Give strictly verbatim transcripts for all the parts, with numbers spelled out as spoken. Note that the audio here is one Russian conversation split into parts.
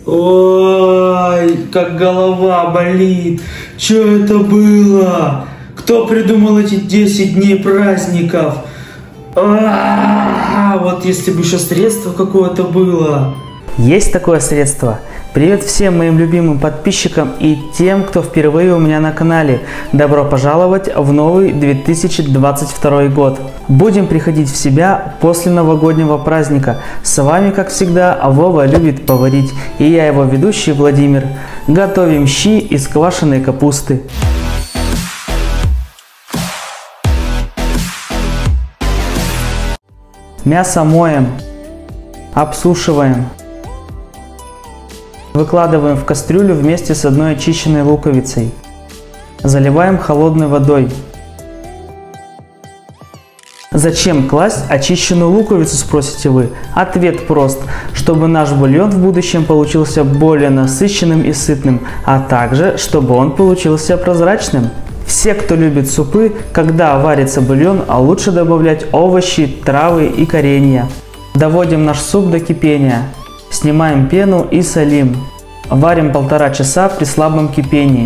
Ой, как голова болит. Что это было? Кто придумал эти десять дней праздников? А-а-а, вот если бы еще средство какое-то было. Есть такое средство. Привет всем моим любимым подписчикам и тем, кто впервые у меня на канале. Добро пожаловать в новый две тысячи двадцать второй год. Будем приходить в себя после новогоднего праздника. С вами, как всегда, Вова любит поварить. И я его ведущий Владимир. Готовим щи из квашеной капусты. Мясо моем, обсушиваем. Выкладываем в кастрюлю вместе с одной очищенной луковицей. Заливаем холодной водой. Зачем класть очищенную луковицу, спросите вы? Ответ прост. Чтобы наш бульон в будущем получился более насыщенным и сытным, а также, чтобы он получился прозрачным. Все, кто любит супы, когда варится бульон, а лучше добавлять овощи, травы и коренья. Доводим наш суп до кипения. Снимаем пену и солим. Варим полтора часа при слабом кипении.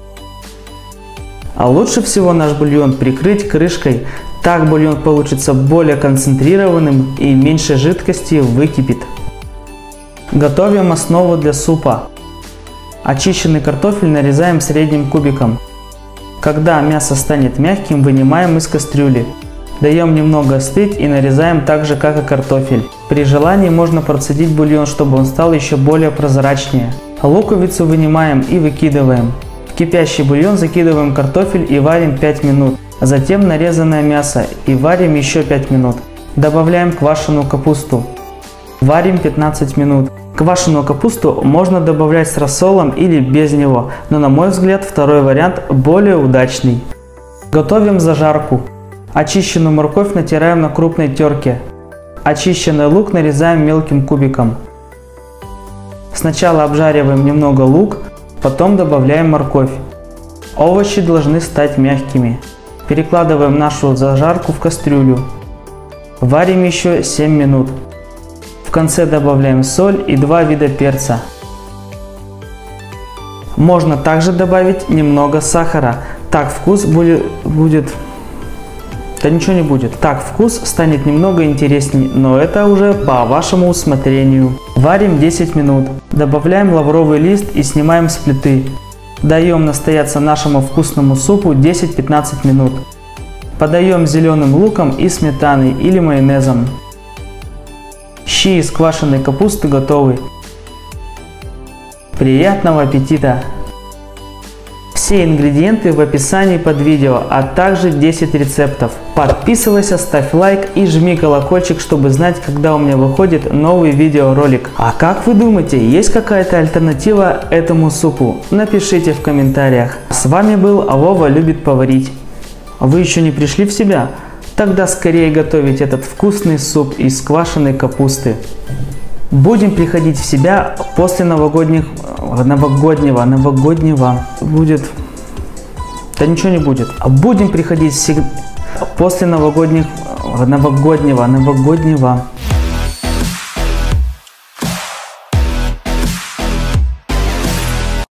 А лучше всего наш бульон прикрыть крышкой. Так бульон получится более концентрированным и меньше жидкости выкипит. Готовим основу для супа. Очищенный картофель нарезаем средним кубиком. Когда мясо станет мягким, вынимаем из кастрюли. Даем немного остыть и нарезаем так же, как и картофель. При желании можно процедить бульон, чтобы он стал еще более прозрачнее. Луковицу вынимаем и выкидываем. В кипящий бульон закидываем картофель и варим пять минут. Затем нарезанное мясо и варим еще пять минут. Добавляем квашеную капусту. Варим пятнадцать минут. Квашеную капусту можно добавлять с рассолом или без него, но на мой взгляд второй вариант более удачный. Готовим зажарку. Очищенную морковь натираем на крупной терке. Очищенный лук нарезаем мелким кубиком. Сначала обжариваем немного лук, потом добавляем морковь. Овощи должны стать мягкими. Перекладываем нашу зажарку в кастрюлю. Варим еще семь минут. В конце добавляем соль и два вида перца. Можно также добавить немного сахара. Так вкус будет... будет... Да ничего не будет. Так вкус станет немного интересней, но это уже по вашему усмотрению. Варим десять минут. Добавляем лавровый лист и снимаем с плиты. Даем настояться нашему вкусному супу десять-пятнадцать минут. Подаем зеленым луком и сметаной или майонезом. Щи из квашеной капусты готовы. Приятного аппетита! Все ингредиенты в описании под видео, а также десять рецептов. Подписывайся, ставь лайк и жми колокольчик, чтобы знать, когда у меня выходит новый видеоролик. А как вы думаете, есть какая-то альтернатива этому супу? Напишите в комментариях. С вами был Вова любит поварить. Вы еще не пришли в себя? Тогда скорее готовить этот вкусный суп из квашеной капусты. Будем приходить в себя после новогодних, новогоднего, новогоднего, будет, да ничего не будет. Будем приходить всегда после новогодних, новогоднего, новогоднего.